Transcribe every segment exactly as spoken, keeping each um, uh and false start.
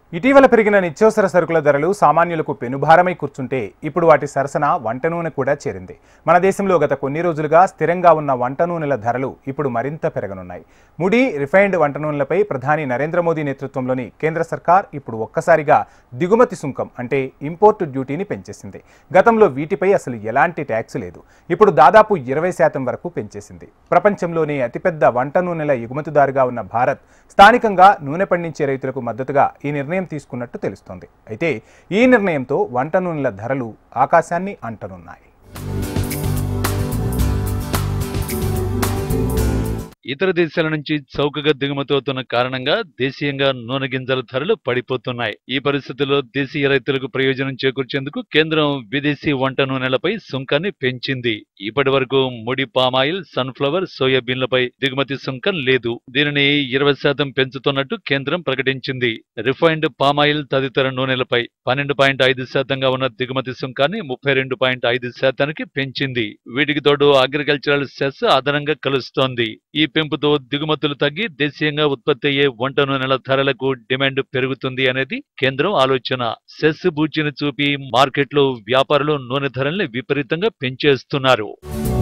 ఇటీవల పెరిగిన నిత్యావసర సరుకుల ధరలు సామాన్యులకు పెనుభారమై కూర్చుంటే ఇప్పుడు వాటి సరసన వంట నూనె కూడా చేరింది. మన దేశంలో గత కొన్ని రోజులుగా స్థిరంగా ఉన్న వంట నూనెల ధరలు ఇప్పుడు మరింత పెరగనున్నాయి. ముడి రిఫైన్డ్ వంట నూనెలపై ప్రధాని నరేంద్ర మోదీ నేతృత్వంలోని కేంద్ర సర్కార్ ఇప్పుడు ఒక్కసారిగా దిగుమతి సుంకం అంటే ఇంపోర్ట్ డ్యూటీని పెంచేసింది. గతంలో వీటిపై అసలు ఎలాంటి ట్యాక్స్ లేదు. ఇప్పుడు దాదాపు ఇరవై శాతం వరకు పెంచేసింది. ప్రపంచంలోనే అతిపెద్ద వంట నూనెల ఎగుమతిదారుగా ఉన్న భారత్ స్థానికంగా నూనె పండించే రైతులకు మద్దతుగా ఈ నిర్ణయం తీసుకున్నట్టు తెలుస్తోంది. అయితే ఈ నిర్ణయంతో వంట నూనెల ధరలు ఆకాశాన్ని అంటనున్నాయి. ఇతర దేశాల నుంచి చౌకగా దిగుమతి అవుతున్న కారణంగా దేశీయంగా నూనె గింజల ధరలు పడిపోతున్నాయి. ఈ పరిస్థితుల్లో దేశీయ రైతులకు ప్రయోజనం చేకూర్చేందుకు కేంద్రం విదేశీ వంట నూనెలపై సుంకాన్ని పెంచింది. ఇప్పటి వరకు ముడి పామాయిల్, సన్ఫ్లవర్, సోయాబీన్లపై దిగుమతి సుంకం లేదు. దీనిని ఇరవై శాతం పెంచుతున్నట్టు కేంద్రం ప్రకటించింది. రిఫైన్డ్ పామాయిల్ తదితర నూనెలపై పన్నెండు పాయింట్ ఐదు శాతంగా ఉన్న దిగుమతి సుంకాన్ని ముప్పై రెండు పాయింట్ ఐదు శాతానికి పెంచింది. వీటికి తోడు అగ్రికల్చరల్ సెస్ అదనంగా కలుస్తోంది. ఈ పెంపుతో దిగుమతులు తగ్గి దేశీయంగా ఉత్పత్తి అయ్యే వంట నూనెల ధరలకు డిమాండ్ పెరుగుతుంది అనేది కేంద్రం ఆలోచన. సెస్ బూచిని చూపి మార్కెట్లో వ్యాపారులు నూనె ధరల్ని విపరీతంగా పెంచేస్తున్నారు.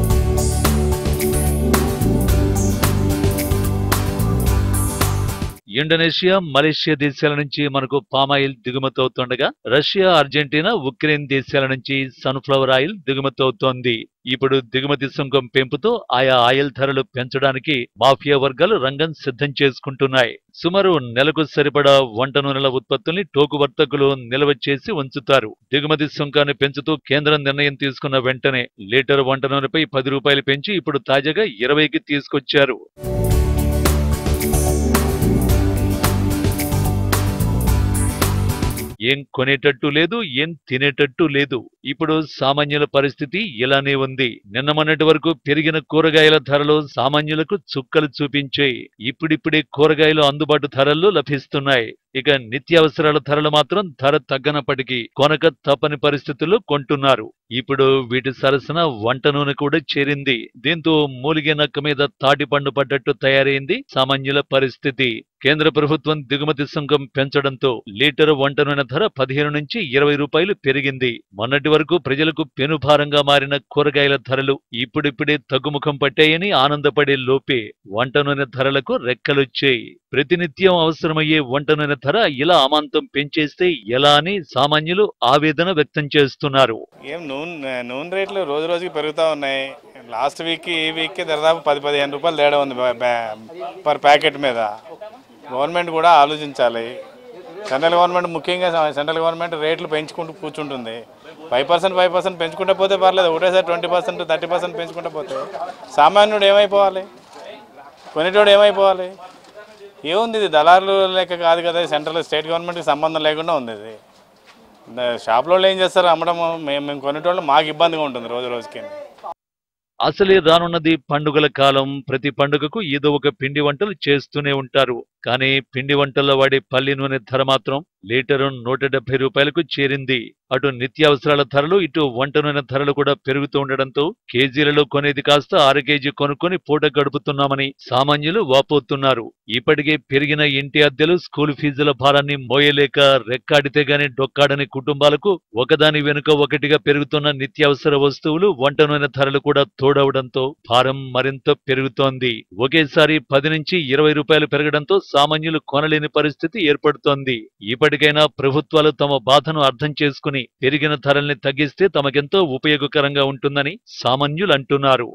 ఇండోనేషియా, మలేషియా దేశాల నుంచి మనకు పామాయిల్ దిగుమతి అవుతుండగా రష్యా, అర్జెంటీనా, ఉక్రెయిన్ దేశాల నుంచి సన్ఫ్లవర్ ఆయిల్ దిగుమతి అవుతోంది. ఇప్పుడు దిగుమతి సుంకం పెంపుతో ఆయా ఆయిల్ ధరలు పెంచడానికి మాఫియా వర్గాలు రంగం సిద్ధం చేసుకుంటున్నాయి. సుమారు నెలకు సరిపడా వంట నూనెల ఉత్పత్తుల్ని టోకు వర్తకులు నిల్వ చేసి ఉంచుతారు. దిగుమతి సుంకాన్ని పెంచుతూ కేంద్రం నిర్ణయం తీసుకున్న వెంటనే లీటర్ వంట నూనెపై పది రూపాయలు పెంచి ఇప్పుడు తాజాగా ఇరవైకి తీసుకొచ్చారు. ఏం కొనేటట్టు లేదు, ఏం తినేటట్టు లేదు. ఇప్పుడు సామాన్యుల పరిస్థితి ఇలానే ఉంది. నిన్న మొన్నటి వరకు పెరిగిన కూరగాయల ధరలు సామాన్యులకు చుక్కలు చూపించాయి. ఇప్పుడిప్పుడే కూరగాయలు అందుబాటు ధరల్లో లభిస్తున్నాయి. ఇక నిత్యావసరాల ధరలు మాత్రం ధర తగ్గనప్పటికీ కొనక తప్పని పరిస్థితుల్లో కొంటున్నారు. ఇప్పుడు వీటి సరసన వంట నూనె కూడా చేరింది. దీంతో మూలిగే నక్క మీద తాటి పండు పడ్డట్టు తయారైంది సామాన్యుల పరిస్థితి. కేంద్ర ప్రభుత్వం దిగుమతి సుంకం పెంచడంతో లీటర్ వంట నూనె ధర పదిహేను నుంచి ఇరవై రూపాయలు పెరిగింది. మొన్నటి వరకు ప్రజలకు పెనుభారంగా మారిన కూరగాయల ధరలు ఇప్పుడిప్పుడే తగ్గుముఖం పట్టాయని ఆనందపడే లోపే వంట నూనె ధరలకు రెక్కలొచ్చాయి. ప్రతినిత్యం అవసరమయ్యే వంట నూనె ధర ఇలా అమాంతం పెంచేస్తే ఎలా అని సామాన్యులు ఆవేదన వ్యక్తం చేస్తున్నారు. ఏం నూనె నూనె రేట్లు రోజు రోజుకి పెరుగుతూ ఉన్నాయి. లాస్ట్ వీక్ ఈ వీక్కి దాదాపు పది పదిహేను రూపాయలు తేడా ఉంది పర్ ప్యాకెట్ మీద. గవర్నమెంట్ కూడా ఆలోచించాలి. సెంట్రల్ గవర్నమెంట్ ముఖ్యంగా సెంట్రల్ గవర్నమెంట్ రేట్లు పెంచుకుంటూ కూర్చుంటుంది. ఫైవ్ పర్సెంట్ ఫైవ్ పర్సెంట్ పెంచుకుంటే పోతే పర్లేదు. ఒకటేసారి ట్వంటీ పర్సెంట్ థర్టీ పర్సెంట్ పెంచుకుంటే పోతే సామాన్యుడు ఏమైపోవాలి, కొనేటోడు ఏమైపోవాలి? ఏముంది, ఇది దళారులు లెక్క కాదు కదా. సెంట్రల్ స్టేట్ గవర్నమెంట్కి సంబంధం లేకుండా ఉంది. ఇది షాప్లో ఏం చేస్తారు, అమ్మడం. మేము మేము కొనేటోళ్ళు మాకు ఇబ్బందిగా ఉంటుంది రోజు రోజుకి. అసలే రానున్నది పండుగల కాలం. ప్రతి పండుగకు ఏదో ఒక పిండి వంటలు చేస్తూనే ఉంటారు. కానీ పిండి వంటల్లో వాడే పల్లి నూనె ధర మాత్రం లీటరు నూట డెబ్బై రూపాయలకు చేరింది. అటు నిత్యావసరాల ధరలు, ఇటు వంట నూనె ధరలు కూడా పెరుగుతూ ఉండడంతో కేజీలలో కొనేది కాస్త అర కేజీ కొనుక్కొని పూట గడుపుతున్నామని సామాన్యులు వాపోతున్నారు. ఇప్పటికే పెరిగిన ఇంటి అద్దెలు, స్కూల్ ఫీజుల భారాన్ని మోయలేక రెక్కాడితే గాని డొక్కాడని కుటుంబాలకు ఒకదాని వెనుక ఒకటిగా పెరుగుతున్న నిత్యావసర వస్తువులు, వంట నూనె ధరలు కూడా తోడవడంతో భారం మరింత పెరుగుతోంది. ఒకేసారి పది నుంచి ఇరవై రూపాయలు పెరగడంతో సామాన్యులు కొనలేని పరిస్థితి ఏర్పడుతోంది. ఇప్పటికైనా ప్రభుత్వాలు తమ బాధను అర్థం చేసుకుని పెరిగిన ధరల్ని తగ్గిస్తే తమకెంతో ఉపయోగకరంగా ఉంటుందని సామాన్యులు అంటున్నారు.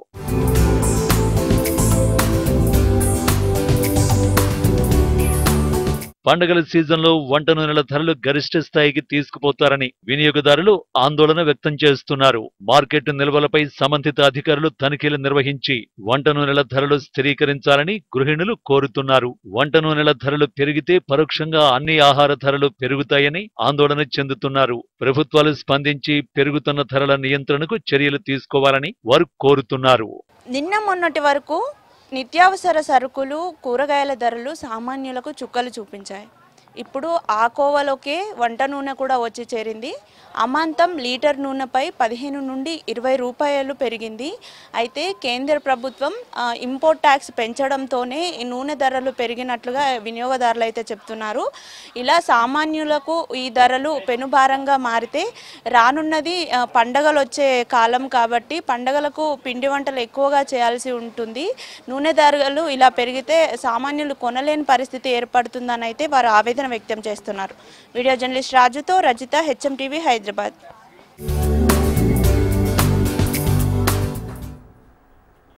పండుగల సీజన్లో వంట నూనెల ధరలు గరిష్ట స్థాయికి తీసుకుపోతారని వినియోగదారులు ఆందోళన వ్యక్తం చేస్తున్నారు. మార్కెట్ నిల్వలపై సంబంధిత అధికారులు తనిఖీలు నిర్వహించి వంట నూనెల ధరలు స్థిరీకరించాలని గృహిణులు కోరుతున్నారు. వంట నూనెల ధరలు పెరిగితే పరోక్షంగా అన్ని ఆహార ధరలు పెరుగుతాయని ఆందోళన చెందుతున్నారు. ప్రభుత్వాలు స్పందించి పెరుగుతున్న ధరల నియంత్రణకు చర్యలు తీసుకోవాలని వారు కోరుతున్నారు. నిన్న మొన్నటి వరకు నిత్యావసర సరుకులు, కూరగాయల ధరలు సామాన్యులకు చుక్కలు చూపించాయి. ఇప్పుడు ఆ కోవలోకే వంట నూనె కూడా వచ్చి చేరింది. అమాంతం లీటర్ నూనెపై పదిహేను నుండి ఇరవై రూపాయలు పెరిగింది. అయితే కేంద్ర ప్రభుత్వం ఇంపోర్ట్ ట్యాక్స్ పెంచడంతోనే ఈ నూనె ధరలు పెరిగినట్లుగా వినియోగదారులు అయితే చెప్తున్నారు. ఇలా సామాన్యులకు ఈ ధరలు పెనుభారంగా మారితే రానున్నది పండగలు వచ్చే కాలం కాబట్టి పండగలకు పిండి వంటలు ఎక్కువగా చేయాల్సి ఉంటుంది. నూనె ధరలు ఇలా పెరిగితే సామాన్యులు కొనలేని పరిస్థితి ఏర్పడుతుందని అయితే వారు ఆవేదన వ్యక్తం చేస్తున్నారు. వీడియో జర్నలిస్ట్ రాజుతో రజిత, హెచ్ఎం టీవీ, హైదరాబాద్.